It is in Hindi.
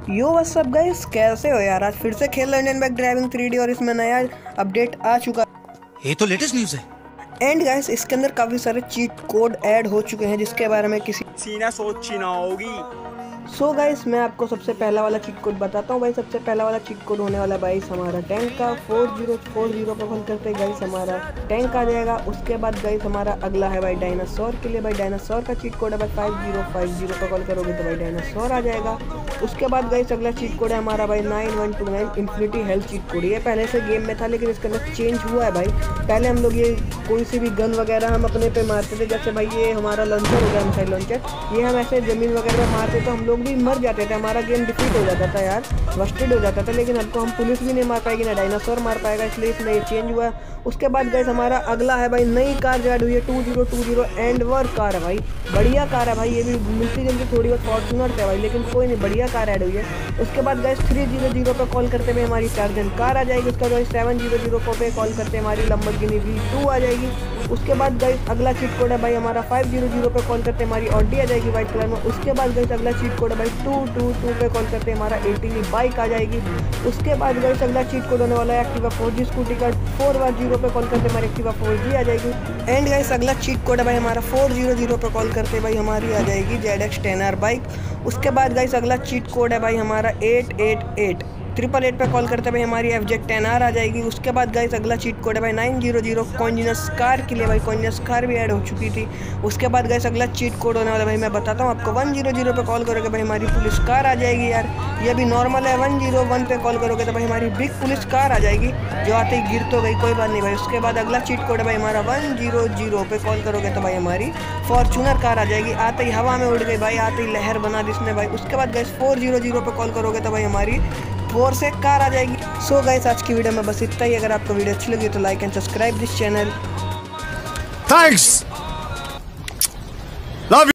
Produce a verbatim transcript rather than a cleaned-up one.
यो व्हाट्स अप गाइस, कैसे हो यार। आज फिर से खेल Indian bike driving three D और इसमें नया अपडेट आ चुका है। ये तो लेटेस्ट न्यूज़ है। एंड गाइस इसके अंदर काफी सारे चीट कोड ऐड हो चुके हैं जिसके बारे में किसी सीना सोची ना होगी। सो so गाइस मैं आपको सबसे पहला वाला चीट कोड बताता हूँ भाई। सबसे पहला वाला चीट कोड होने वाला भाई हमारा टैंक का फोर जीरो फोर जीरो पर खोल करते गाइस हमारा टैंक आ जाएगा। उसके बाद गाइस हमारा अगला है भाई डायनासोर के लिए। भाई डायनासोर का चीट कोड है भाई फाइव जीरो फाइव जीरो पर कॉल करोगे तो भाई डायनासोर आ जाएगा। उसके बाद गाइस अगला चीट कोड है हमारा भाई nine one two nine infinity health cheat code. ये पहले से गेम में था लेकिन इसके अंदर चेंज हुआ है भाई। पहले हम लोग ये कोई सी भी गन वगैरह हम अपने पे मारते थे, जैसे भाई ये हमारा लॉन्चर हो गया मिसाइल लॉन्चर, ये हम ऐसे ज़मीन वगैरह में मारते तो हम लोग भी मर जाते थे, हमारा गेम डिफीट हो जाता था यार, बस्टेड हो जाता था। लेकिन अब को हम पुलिस भी नहीं मार पाएगी ना डायनासोर मार पाएगा, इसलिए इसमें ये चेंज हुआ है। उसके बाद गाइस हमारा अगला है भाई नई कार जो ऐड हुई है two zero two zero and work car है भाई। बढ़िया कार है भाई, ये भी मिलती जुलती थोड़ी बहुत फॉर्चूनर है भाई, लेकिन कोई नहीं, बढ़िया कार ऐड हुई है। उसके बाद गाइस थ्री जीरो जीरो पर कॉल करते हुए हमारी टार्जन कार आ जाएगी। उसके बाद सेवन जीरो जीरो पे कॉल करते हमारी लंबोर्गिनी वी टू आ जाएगी। उसके बाद गाइस अगला चीट कोड है भाई हमारा फाइव जीरो जीरो पे कॉल करते हमारी ऑडी आ जाएगी व्हाइट कलर में। उसके बाद गाइस अगला चीट कोड है भाई टू टू टू पे कॉल करते हमारा एटीवी बाइक आ जाएगी। उसके बाद गाइस अगला चीट कोड होने वाला है एक्टिवा फोर जी स्कूटी का फोर वन जीरो पे कॉल करते हमारी एक्टिवा फोर जी आ जाएगी। एंड गाइस अगला चीट कोड है भाई हमारा फोर जीरो जीरो पे कॉल करते भाई हमारी आ जाएगी Z X ten R bike. उसके बाद गाइस अगला चीट कोड है भाई हमारा eight eight eight triple eight पे कॉल करते भाई हमारी एफ जेड टेन आर आ जाएगी। उसके बाद गाइस अगला चीट कोड है भाई नाइन जीरो जीरो कॉन्जिनस कार के लिए। भाई कॉन्जिनस कार भी ऐड हो चुकी थी। उसके बाद गाइस अगला चीट कोड होने वाला भाई मैं बताता हूँ आपको, वन जीरो जीरो पे कॉल करोगे भाई हमारी पुलिस कार आ जाएगी यार, ये भी नॉर्मल है। वन जीरो वन पे कॉल करोगे तो भाई हमारी बिग पुलिस कार आ जाएगी जो आते ही गिर तो गई, कोई बात नहीं भाई। उसके बाद अगला चीट कोड है भाई हमारा वन जीरो जीरो पे कॉल करोगे तो भाई हमारी फॉर्चूनर कार आ जाएगी, आते ही हवा में उड़ गई भाई, आते ही लहर बना दी इसने भाई। उसके बाद गाइस फोर जीरो जीरो पे कॉल करोगे तो भाई हमारी फोर से कार आ जाएगी। सो so गाइस आज की वीडियो में बस इतना ही। अगर आपको वीडियो अच्छी लगी तो like and subscribe this channel. Thanks.